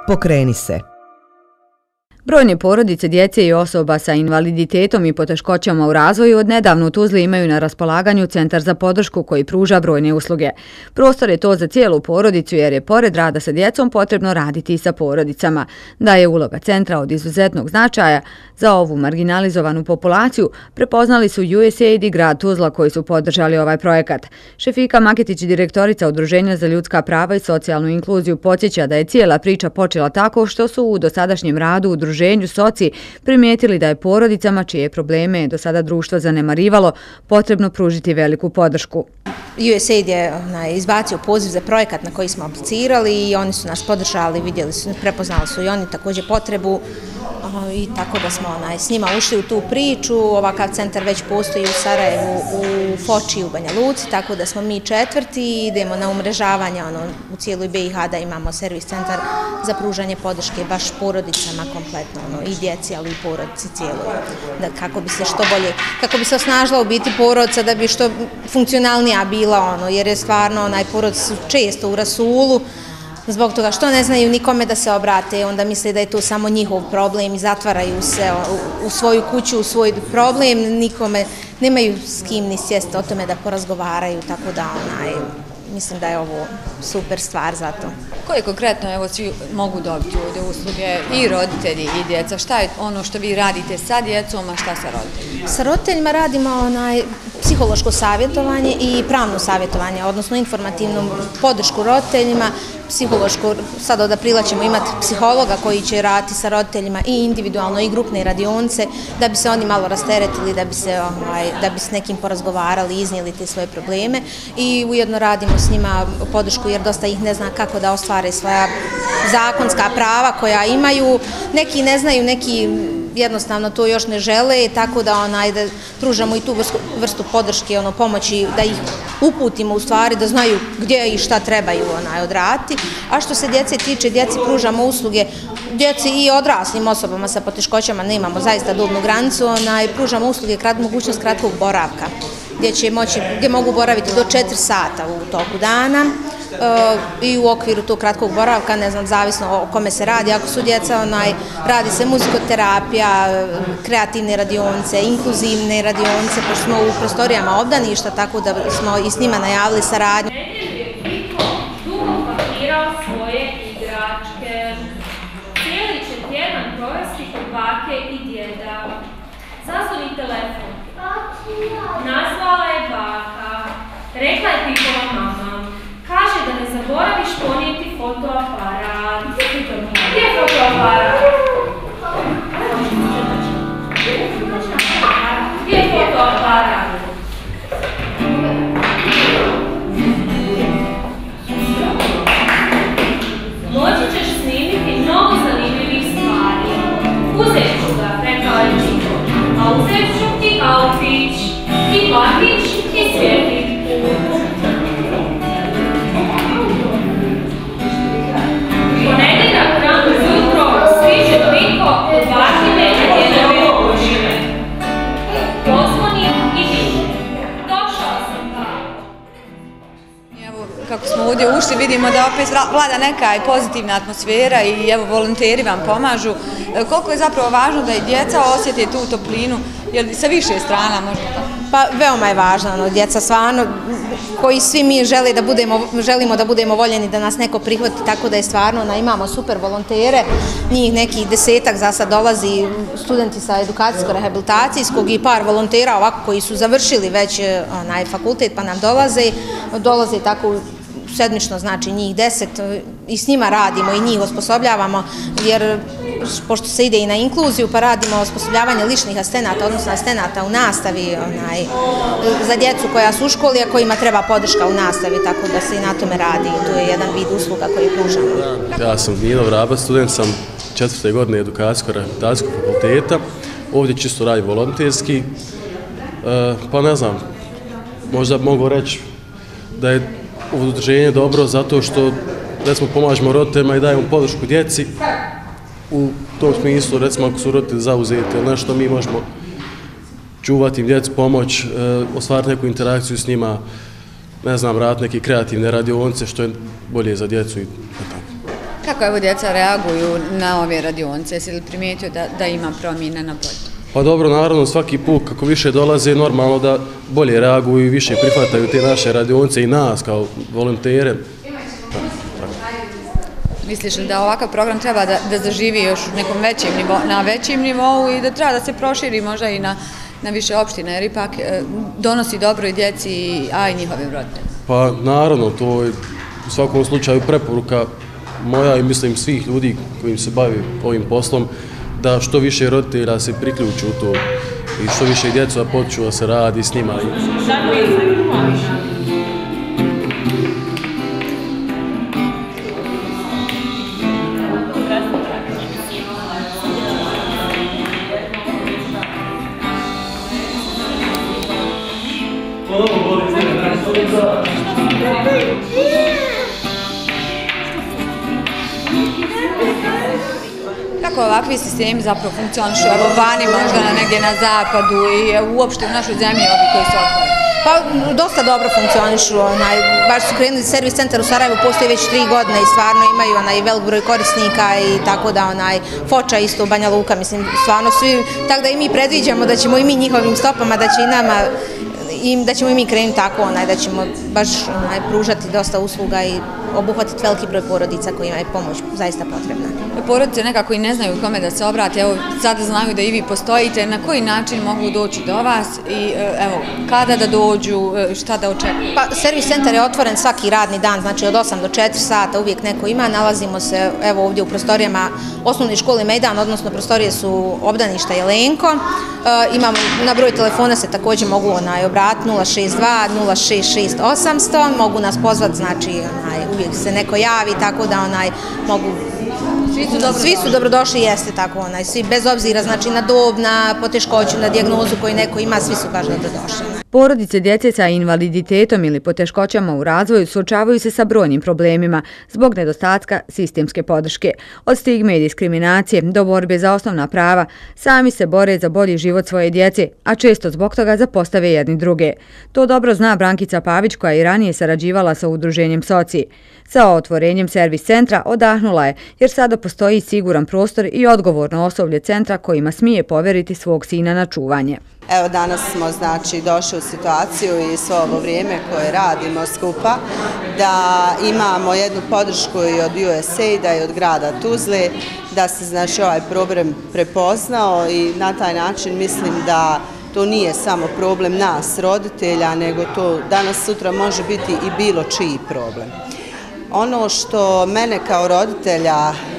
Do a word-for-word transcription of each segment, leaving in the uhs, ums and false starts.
Pokreni se. Brojne porodice, djece i osoba sa invaliditetom i poteškoćama u razvoju odnedavno u Tuzli imaju na raspolaganju centar za podršku koji pruža brojne usluge. Prostor je to za cijelu porodicu jer je pored rada sa djecom potrebno raditi i sa porodicama. Da je uloga centra od izuzetnog značaja za ovu marginalizovanu populaciju prepoznali su U S A I D i grad Tuzla koji su podržali ovaj projekat. Šefika Maketić, direktorica Udruženja za ljudska prava i socijalnu inkluziju, podsjeća da je cijela priča počela tako što su u dosadašnjem radu udruženja Udruženju Soci primijetili da je porodicama čije probleme do sada društvo zanemarivalo potrebno pružiti veliku podršku. U S A I D je izbacio poziv za projekat na koji smo aplicirali i oni su nas podržali, vidjeli su, prepoznali su i oni također potrebu i tako da smo onaj, s njima ušli u tu priču. Ovakav centar već postoji u Sarajevu, u Foči i u Banja Luci, tako da smo mi četvrti i idemo na umrežavanje ono, u cijeloj B i H da imamo servis centar za pružanje podrške baš porodicama kompletno, ono, i djeci, ali i porodici cijeloj. Da, kako bi se što bolje, kako bi se osnažila u biti porodica, da bi što funkcionalnija bila, ono, jer je stvarno onaj porodice su često u rasulu, zbog toga što ne znaju nikome da se obrate, onda misle da je to samo njihov problem i zatvaraju se u svoju kuću, u svoj problem, nikome, nemaju s kim ni sjesti o tome da porazgovaraju, tako da onaj, mislim da je ovo super stvar za to. Koje konkretno evo svi mogu dobiti ovdje usluge, i roditelji i djeca? Šta je ono što vi radite sa djecom, a šta sa roditeljima? Sa roditeljima radimo onaj psihološko savjetovanje i pravno savjetovanje, odnosno informativnu podršku roditeljima, psihološko, sad od aprila ćemo imati psihologa koji će raditi sa roditeljima i individualno i grupne radionce, da bi se oni malo rasteretili, da bi se, ovaj, da bi s nekim porazgovarali i iznijeli te svoje probleme i ujedno radimo s njima podršku jer dosta ih ne zna kako da ostvare svoja zakonska prava koja imaju, neki ne znaju, neki jednostavno to još ne žele, tako da onaj da pružamo i tu vrstu, vrstu podrške, ono pomoći da ih uputimo u stvari da znaju gdje i šta trebaju onaj odraditi. A što se djece tiče, djeci pružamo usluge, djeci i odraslim osobama sa poteškoćama nemamo zaista dobnu granicu, onaj pružamo usluge krat, mogućnost kratkog boravka gdje će moći, gdje mogu boraviti do četiri sata u toku dana. E, i u okviru tog kratkog boravka, ne znam, zavisno o kome se radi, ako su djeca, onaj, radi se muzikoterapija, kreativne radionce, inkluzivne radionce, pošto smo u prostorijama obdaništa, tako da smo i s njima najavili saradnju. Dugo pakirao svoje igračke. Cijeli će tjedan provesti kod bake i djeda. Zazvoni telefon. Nazvala je baka. Rekla je Pipova mama. Kaže da ne zaboraviš ponijeti fotoaparat. Gdje je fotoaparat? Gdje je fotoaparat? Moći ćeš snimiti mnogo zanimljivih stvari. Uzet ću ga, rekao je Čiko. A uzet ću i autić, i vlakić, i svijetlik. Ponedjeljak rano jutro svi će toliko odbacime i djedove ožive. Pozvoni i vidim. Došao sam tako. Evo, kako smo ovdje ušli, vidimo da opet vlada neka i pozitivna atmosfera i evo volonteri vam pomažu. Koliko je zapravo važno da i djeca osjete tu toplinu, jer sa više strana možda tako? Pa veoma je važno, ono, djeca stvarno, koji svi mi želi da budemo, želimo da budemo voljeni da nas neko prihvati, tako da je stvarno, ono, imamo super volontere, njih nekih desetak za sad dolazi studenti sa edukacijsko-rehabilitacijskog i par volontera ovako koji su završili već onaj fakultet pa nam dolaze, dolaze tako sedmično, znači njih deset i s njima radimo i njih osposobljavamo jer pošto se ide i na inkluziju pa radimo osposobljavanje ličnih asistenata, odnosno asistenata u nastavi onaj, za djecu koja su u školi a kojima treba podrška u nastavi, tako da se i na tome radi i to je jedan vid usluga koji pružamo. Ja sam Milo Vrabac, student sam četvrte godine edukacijsko-rehabilitacijskog fakulteta, ovdje čisto radim volonterski, e, pa ne znam, možda mogu reći da je ovo udruženje dobro zato što recimo pomažemo roditeljima i dajemo podršku djeci u tom smislu, recimo ako su roditelji zauzeti ili nešto, mi možemo čuvati im djecu, pomoć, e, ostvariti neku interakciju s njima, ne znam, raditi neke kreativne radionce što je bolje za djecu i tako. Kako evo djeca reaguju na ove radionice? Jesi li primijetio da, da ima promjene na bolje? Pa dobro, naravno svaki put kako više dolaze, normalno da bolje reaguju i više prihvataju te naše radionice i nas kao volontere. Misliš li da ovakav program treba da, da zaživi još nekom većim nivo, na većim nivou i da treba da se proširi možda i na, na više opštine, jer ipak e, donosi dobro i djeci, a i njihovim roditeljima? Pa naravno, to je u svakom slučaju preporuka moja i mislim svih ljudi kojim se bavi ovim poslom, da što više roditelja se priključu u to i što više djeca počnu da se radi s njima. Kako ovakvi sistemi zapravo funkcionišu, evo vani možda na negdje na zapadu i uopšte u našoj zemlji ovi koji su otvoreni? Pa dosta dobro funkcionišu, onaj, baš su krenuli servis centar u Sarajevu, postoji već tri godine i stvarno imaju onaj velik broj korisnika i tako da onaj Foča isto, Banja Luka, mislim stvarno svi, tako da i mi predviđamo da ćemo i mi njihovim stopama, da će i nama i da ćemo i mi krenuti tako, onaj, da ćemo baš onaj, pružati dosta usluga i obuhvatiti veliki broj porodica kojima je pomoć zaista potrebna. Porodice nekako i ne znaju kome da se obrate, evo sada znaju da i vi postojite, na koji način mogu doći do vas i evo kada da dođu, šta da očekuju? Pa servis centar je otvoren svaki radni dan, znači od osam do četiri sata uvijek neko ima, nalazimo se evo ovdje u prostorijama osnovne škole Mejdan, odnosno prostorije su obdaništa Jelenko, e, imamo na broj telefona se također mogu onaj obratiti nula šest dva nula šest šest osamsto, mogu nas pozvati, znači onaj, uvijek se neko javi, tako da onaj mogu. Svi su dobrodošli. Svi su dobrodošli, jeste tako, onaj, svi bez obzira znači na dob, na poteškoću, na dijagnozu koju neko ima, svi su baš dobrodošli. Porodice djece sa invaliditetom ili poteškoćama u razvoju suočavaju se sa brojnim problemima zbog nedostatka sistemske podrške. Od stigme i diskriminacije do borbe za osnovna prava, sami se bore za bolji život svoje djece, a često zbog toga zapostave jedni druge. To dobro zna Brankica Pavić koja i ranije sarađivala sa udruženjem Soci. Sa otvorenjem servis centra odahnula je jer sada postoji siguran prostor i odgovorno osoblje centra kojima smije poveriti svog sina na čuvanje. Evo danas smo znači došli u situaciju i svo ovo vrijeme koje radimo skupa da imamo jednu podršku i od U S A I D-a i od grada Tuzle da se znači ovaj problem prepoznao i na taj način mislim da to nije samo problem nas roditelja, nego to danas sutra može biti i bilo čiji problem. Ono što mene kao roditelja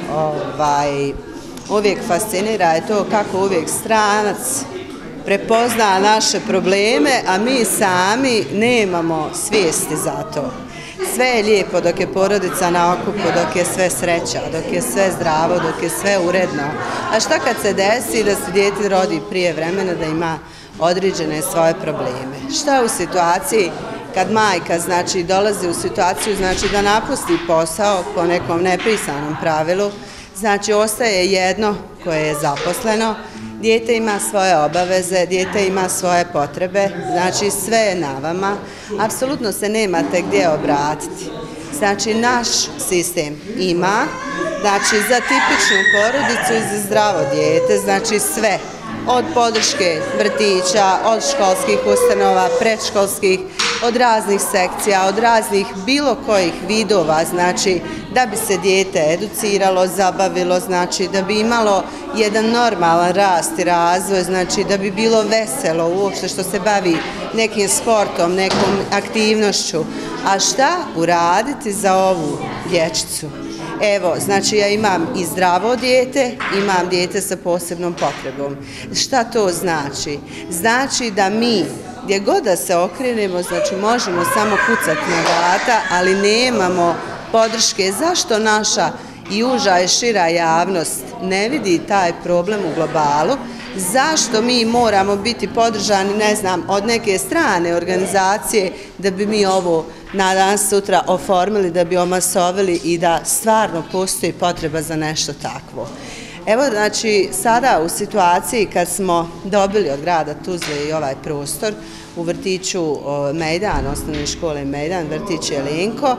ovaj, uvijek fascinira je to kako uvijek stranac prepozna naše probleme, a mi sami nemamo svijesti za to. Sve je lijepo dok je porodica na okupu, dok je sve sreća, dok je sve zdravo, dok je sve uredno. A šta kad se desi da se dijete rodi prije vremena, da ima određene svoje probleme? Šta u situaciji kad majka znači dolazi u situaciju znači da napusti posao po nekom nepisanom pravilu, znači ostaje jedno koje je zaposleno, dijete ima svoje obaveze, dijete ima svoje potrebe, znači sve je na vama, apsolutno se nemate gdje obratiti. Znači naš sistem ima, znači za tipičnu porodicu i za zdravo dijete, znači sve. Od podrške vrtića, od školskih ustanova, predškolskih, od raznih sekcija, od raznih bilo kojih vidova, znači da bi se dijete educiralo, zabavilo, znači da bi imalo jedan normalan rast i razvoj, znači da bi bilo veselo uopšte što se bavi nekim sportom, nekom aktivnošću. A šta uraditi za ovu dječicu? Evo, znači ja imam i zdravo dijete, imam dijete sa posebnom potrebom. Šta to znači? Znači da mi, gdje god da se okrenemo, znači možemo samo kucati na vrata, ali nemamo podrške. Zašto naša i uža i šira javnost ne vidi taj problem u globalu? Zašto mi moramo biti podržani, ne znam, od neke strane organizacije da bi mi ovo na danas sutra oformili, da bi omasovili i da stvarno postoji potreba za nešto takvo. Evo, znači, sada u situaciji kad smo dobili od grada Tuzle i ovaj prostor u vrtiću Mejdan, osnovne škole Mejdan, vrtić Jelenko,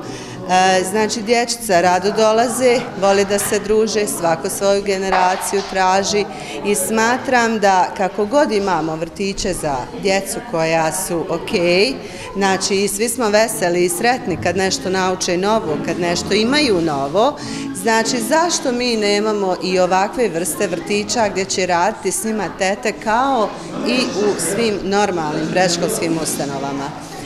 Znači, dječica rado dolaze, vole da se druže, svako svoju generaciju traži i smatram da kako god imamo vrtiće za djecu koja su ok, znači i svi smo veseli i sretni kad nešto nauče novo, kad nešto imaju novo, znači zašto mi nemamo i ovakve vrste vrtića gdje će raditi s njima tete kao i u svim normalnim predškolskim ustanovama.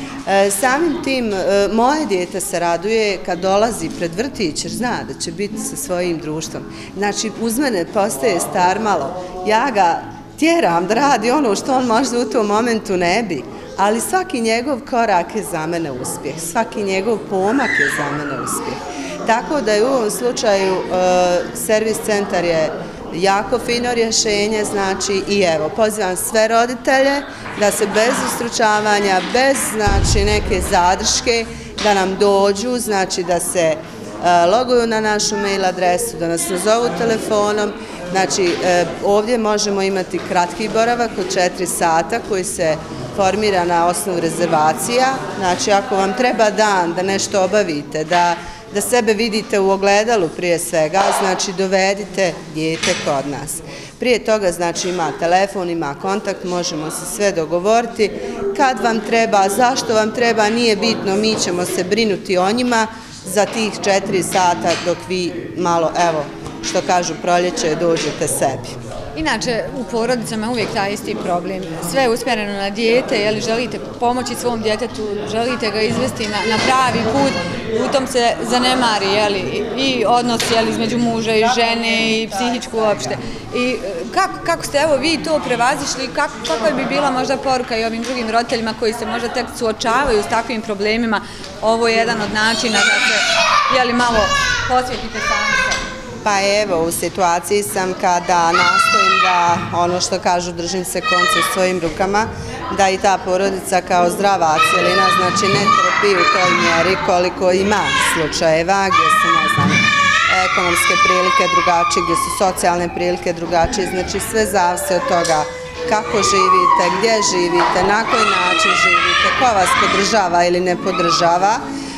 Samim tim, moje dijete se raduje kad dolazi pred vrtić jer zna da će biti sa svojim društvom. Znači, uz mene postaje star malo. Ja ga tjeram da radi ono što on možda u tom momentu ne bi, ali svaki njegov korak je za mene uspjeh, svaki njegov pomak je za mene uspjeh. Tako da je u ovom slučaju servis centar je jako fino rješenje, znači i evo, pozivam sve roditelje da se bez ustručavanja, bez znači neke zadrške, da nam dođu, znači da se loguju na našu mail adresu, da nas nazovu telefonom, znači ovdje možemo imati kratki boravak od četiri sata koji se formira na osnovu rezervacija, znači ako vam treba dan da nešto obavite, da da sebe vidite u ogledalu prije svega, znači dovedite dijete kod nas. Prije toga znači ima telefon, ima kontakt, možemo se sve dogovoriti. Kad vam treba, zašto vam treba, nije bitno, mi ćemo se brinuti o njima za tih četiri sata dok vi malo, evo, što kažu proljeće, dođete sebi. Inače, u porodicama je uvijek taj isti problem. Sve je usmjereno na dijete, jeli želite pomoći svom djetetu, želite ga izvesti na, na pravi put, u tom se zanemari jeli, i odnos jeli, između muža i žene i psihičku uopšte. I kako, kako ste evo vi to prevazišli, kako, kako bi bila možda poruka i ovim drugim roditeljima koji se možda tek suočavaju s takvim problemima, ovo je jedan od načina da se jeli, malo posvetite sami sebi. Pa evo, u situaciji sam kada nastojim da, ono što kažu, držim se konce svojim rukama, da i ta porodica kao zdrava cijelina, znači ne trpi u toj mjeri koliko ima slučajeva gdje su, ne znam, ekonomske prilike drugačije, gdje su socijalne prilike drugačije, znači sve zavisi od toga kako živite, gdje živite, na koji način živite, ko vas podržava ili ne podržava.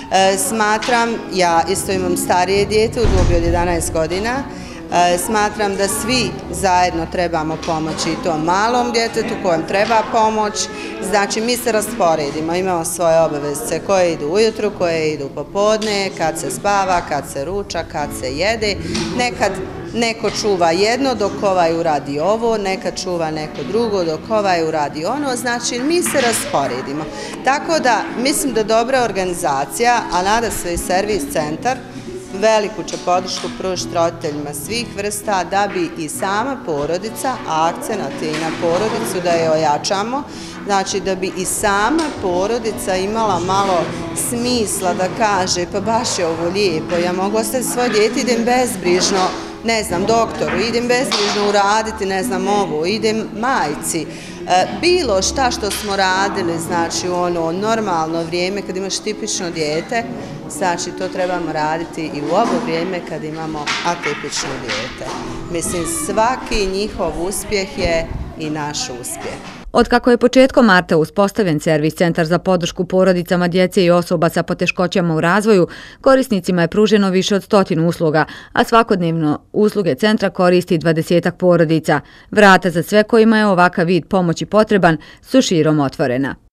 Smatram, ja isto imam starije dijete u dobi od jedanaest godina, smatram da svi zajedno trebamo pomoći i tom malom djetetu kojem treba pomoć. Znači mi se rasporedimo, imamo svoje obaveze koje idu ujutru, koje idu popodne, kad se spava, kad se ruča, kad se jede. Nekad neko čuva jedno dok ovaj uradi ovo, nekad čuva neko drugo dok ovaj uradi ono, znači mi se rasporedimo. Tako da mislim da dobra organizacija, a nada se i servis centar, veliku će podršku pružiti roditeljima svih vrsta da bi i sama porodica, a akcenat je i na porodicu da je ojačamo, znači da bi i sama porodica imala malo smisla da kaže pa baš je ovo lijepo, ja mogu ostaviti svoje dijete, idem bezbrižno, ne znam, doktoru, idem bezbrižno uraditi, ne znam, ovo, idem majci. Bilo šta što smo radili, znači u ono normalno vrijeme kad imaš tipično dijete, znači to trebamo raditi i u ovo vrijeme kad imamo atipično dijete. Mislim, svaki njihov uspjeh je i naš uspjeh. Otkako je početkom marta uspostavljen servis centar za podršku porodicama, djece i osoba sa poteškoćama u razvoju, korisnicima je pruženo više od stotinu usluga, a svakodnevno usluge centra koristi dvadesetak porodica. Vrata za sve kojima je ovakav vid pomoći potreban su širom otvorena.